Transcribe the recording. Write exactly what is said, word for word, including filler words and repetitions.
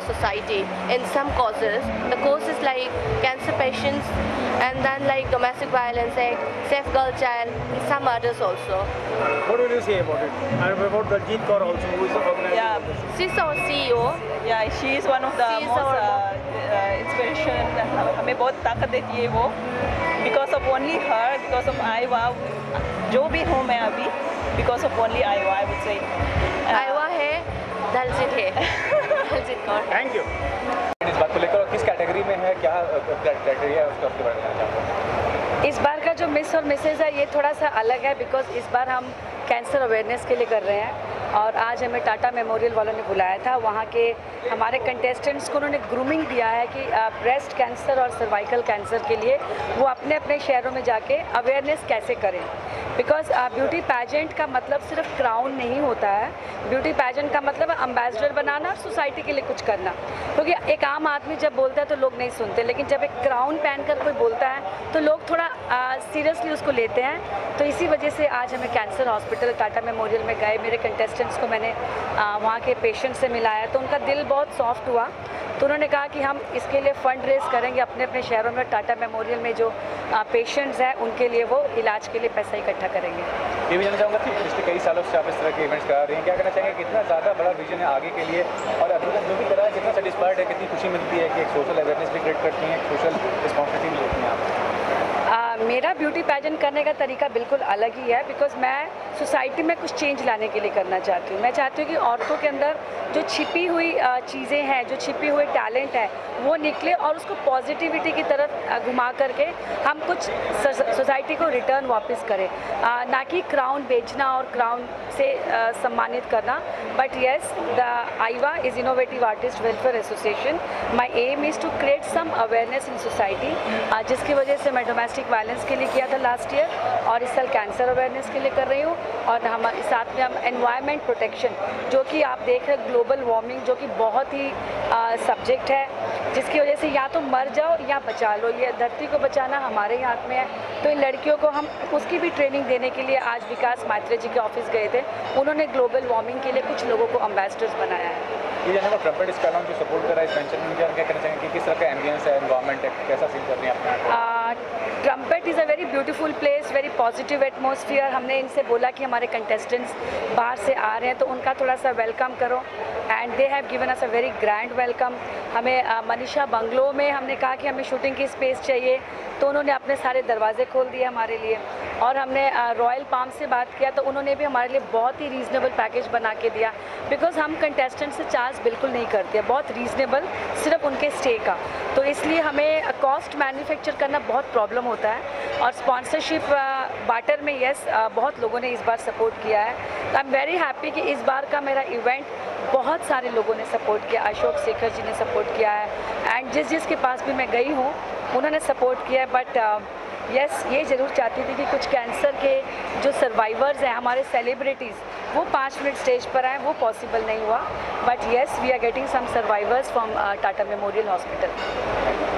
society in some causes. The causes like cancer patients and then like domestic violence, like safe girl child, and some others also. What will you say about it? And about Daljeet Kaur also, who is organizing Yeah. this? She's our C E O. Yeah, she is one of the She is most our uh, uh, inspiration. हमें बहुत ताकत देती है वो. Because of only her, because of आयवा, जो भी हूँ मैं अभी, because of only आयवा, I would say. Uh, आयवा है, दलजीत है. दलजीत कौर. Thank you. इस बात को लेकर किस कैटेगरी में है, क्या क्राइटेरिया है उसका, उसके बारे में जानना चाहता हूँ। इस बार का जो मिस और मिसेज है ये थोड़ा सा अलग है, बिकॉज इस बार हम कैंसर अवेयरनेस के लिए कर रहे हैं और आज हमें टाटा मेमोरियल वालों ने बुलाया था। वहाँ के हमारे कंटेस्टेंट्स को उन्होंने ग्रूमिंग दिया है कि ब्रेस्ट कैंसर और सर्वाइकल कैंसर के लिए वो अपने अपने शहरों में जाके अवेयरनेस कैसे करें, बिकॉज ब्यूटी पैजेंट का मतलब सिर्फ क्राउन नहीं होता है। ब्यूटी पैजेंट का मतलब अम्बेसडर बनाना और सोसाइटी के लिए कुछ करना, क्योंकि एक आम आदमी जब बोलता है तो लोग नहीं सुनते, लेकिन जब एक क्राउन पहनकर कोई बोलता है तो लोग थोड़ा सीरियसली उसको लेते हैं। तो इसी वजह से आज हमें कैंसर हॉस्पिटल टाटा मेमोरियल में गए, मेरे कंटेस्टेंट्स को मैंने आ, वहाँ के पेशेंट से मिलाया तो उनका दिल बहुत सॉफ्ट हुआ। तो उन्होंने कहा कि हम इसके लिए फ़ंड रेज़ करेंगे अपने अपने शहरों में, टाटा मेमोरियल में जो पेशेंट्स हैं उनके लिए वो इलाज के लिए पैसा इकट्ठा करेंगे। ये भी जानना चाहूँगा कि पिछले कई सालों से आप इस तरह के इवेंट्स करा रही हैं, क्या कहना चाहेंगे कितना ज़्यादा बड़ा विजन है आगे के लिए, और अभी तक जो भी करा है कितना सेटिस्फाइड है, कितनी खुशी मिलती है कि एक सोशल अवेयरनेस भी क्रिएट करती हैं, एक सोशल रिस्पॉन्सिबिलिटी भी लेती हैं आप? आ, मेरा ब्यूटी पैजेंट करने का तरीका बिल्कुल अलग ही है, बिकॉज मैं सोसाइटी में कुछ चेंज लाने के लिए करना चाहती हूँ। मैं चाहती हूँ कि औरतों के अंदर जो छिपी हुई चीज़ें हैं, जो छिपी हुई टैलेंट है वो निकले और उसको पॉजिटिविटी की तरफ घुमा करके हम कुछ सोसाइटी को रिटर्न वापस करें, आ, ना कि क्राउन बेचना और क्राउन से आ, सम्मानित करना। बट येस, द आईवा is innovative artist welfare association. My aim is to create some awareness in society, जिसकी वजह से मैं डोमेस्टिक वायलेंस के लिए किया था लास्ट ईयर और इस साल कैंसर अवेयरनेस के लिए कर रही हूँ। और हम साथ में हम एनवायरनमेंट प्रोटेक्शन, जो कि आप देख रहे हैं ग्लोबल वार्मिंग, जो कि बहुत ही सब्जेक्ट है, जिसकी वजह से या तो मर जाओ या बचा लो, ये धरती को बचाना हमारे ही हाथ में है। तो इन लड़कियों को हम उसकी भी ट्रेनिंग देने के लिए आज विकास मात्रे जी के ऑफिस गए थे, उन्होंने ग्लोबल वार्मिंग के लिए कुछ लोगों को एम्बेसडर्स बनाया है। ये जानना ट्रम्पेट इसका नाम जो सपोर्ट कर रहा है इस वेंचर में, क्या कहना चाहेंगे कि किस तरह का एम्बियंस है, एनवायरनमेंट है, कैसा फील कर रही हैं अपने? Trumpet is a very beautiful place, very positive atmosphere. हमने इनसे बोला कि हमारे कंटेस्टेंट्स बाहर से आ रहे हैं तो उनका थोड़ा सा वेलकम करो, and they have given us a very grand welcome. हमें uh, मनीषा बंगलो में हमने कहा कि हमें शूटिंग की स्पेस चाहिए, तो उन्होंने अपने सारे दरवाजे खोल दिए हमारे लिए। और हमने रॉयल पाम से बात किया तो उन्होंने भी हमारे लिए बहुत ही रीज़नेबल पैकेज बना के दिया, बिकॉज हम कंटेस्टेंट से चार्ज बिल्कुल नहीं करते, बहुत रीज़नेबल, सिर्फ उनके स्टे का। तो इसलिए हमें कॉस्ट मैन्युफैक्चर करना बहुत प्रॉब्लम होता है। और स्पॉन्सरशिप बाटर में यस बहुत लोगों ने इस बार सपोर्ट किया है। आई एम वेरी हैप्पी कि इस बार का मेरा इवेंट बहुत सारे लोगों ने सपोर्ट किया। अशोक शेखर जी ने सपोर्ट किया है, एंड जिस जिस के पास भी मैं गई हूँ उन्होंने सपोर्ट किया है। बट यस uh, yes, ये ज़रूर चाहती थी कि कुछ कैंसर के जो सर्वाइवर्स हैं, हमारे सेलिब्रिटीज़, वो पाँच मिनट स्टेज पर आए, वो पॉसिबल नहीं हुआ। But yes, we are getting some survivors from Tata memorial hospital.